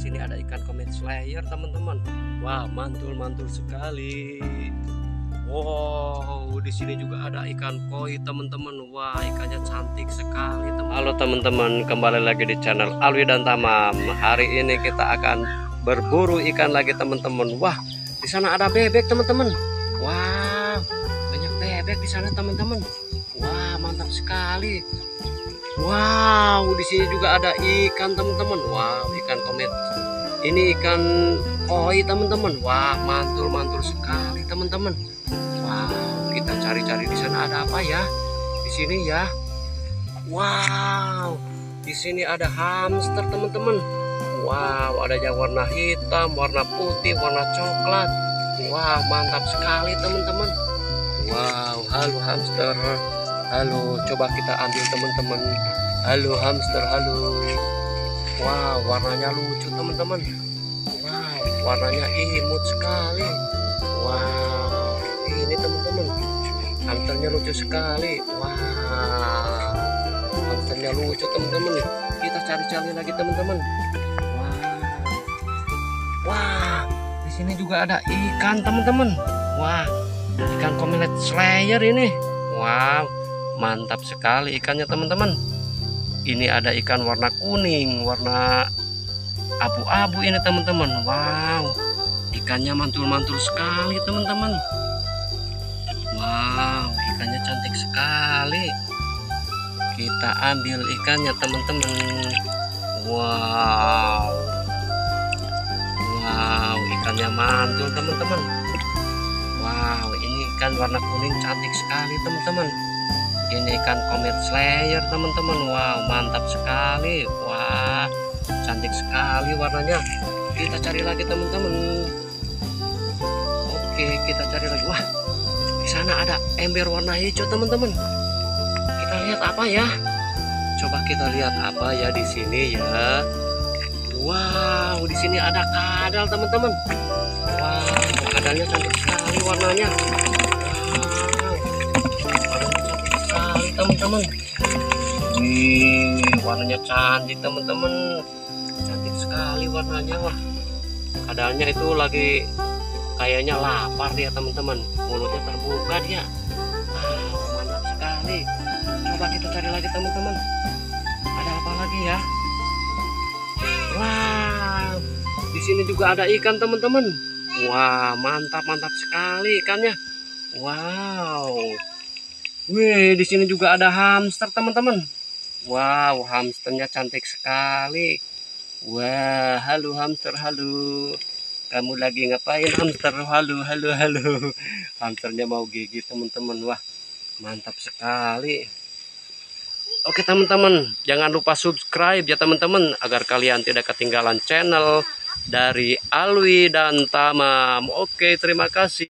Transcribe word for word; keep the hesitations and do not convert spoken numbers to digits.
sini ada ikan komet slayer teman-teman. Wah, mantul-mantul sekali. Wow, di sini juga ada ikan koi teman-teman. Wah, ikannya cantik sekali teman. Halo teman-teman, kembali lagi di channel Alwi dan Tamam. Hari ini kita akan berburu ikan lagi teman-teman. Wah, di sana ada bebek teman-teman. Wah, banyak bebek di sana teman-teman. Wah, mantap sekali. Wow, di sini juga ada ikan teman-teman. Wow, ikan komet. Ini ikan koi teman-teman. Wah, mantul-mantul sekali teman-teman. Wow, kita cari-cari di sana ada apa ya? Di sini ya. Wow, di sini ada hamster teman-teman. Wow, ada yang warna hitam, warna putih, warna coklat. Wah, mantap sekali teman-teman. Wow, halo hamster. Halo, coba kita ambil teman-teman. Halo hamster, halo. Wow, warnanya lucu teman-teman. Wow, warnanya imut sekali. Wow, ini teman-teman, hamsternya lucu sekali. Wow, hamsternya lucu teman-teman. Kita cari-cari lagi teman-teman. Wow, wah, di sini juga ada ikan teman-teman. Wah, ikan komet slayer ini. Wow, mantap sekali ikannya teman-teman. Ini ada ikan warna kuning, warna abu-abu ini teman-teman. Wow, ikannya mantul-mantul sekali teman-teman. Wow, ikannya cantik sekali. Kita ambil ikannya teman-teman. Wow, wow, ikannya mantul teman-teman. Wow, ini ikan warna kuning cantik sekali teman-teman. Ini ikan komet slayer teman-teman. Wow, mantap sekali. Wah, cantik sekali warnanya. Kita cari lagi teman-teman. Oke, kita cari lagi. Wah, di sana ada ember warna hijau teman-teman. Kita lihat apa ya? Coba kita lihat apa ya di sini ya. Wow, di sini ada kadal teman-teman. Wow, kadalnya cantik sekali warnanya. Teman-teman, wih, warnanya cantik teman-teman, cantik sekali warnanya. Wah, kadalnya itu lagi kayaknya lapar dia teman-teman, mulutnya terbuka dia. Wow, mantap sekali. Coba kita cari lagi teman-teman, ada apa lagi ya? Wow, di sini juga ada ikan teman-teman. Wah, mantap mantap sekali ikannya. Wow. Wih, di sini juga ada hamster teman-teman. Wow, hamsternya cantik sekali. Wah, halo hamster, halo. Kamu lagi ngapain hamster? Halo, halo, halo. Hamsternya mau gigit teman-teman. Wah, mantap sekali. Oke teman-teman, jangan lupa subscribe ya teman-teman, agar kalian tidak ketinggalan channel dari Alwi dan Tamam. Oke, terima kasih.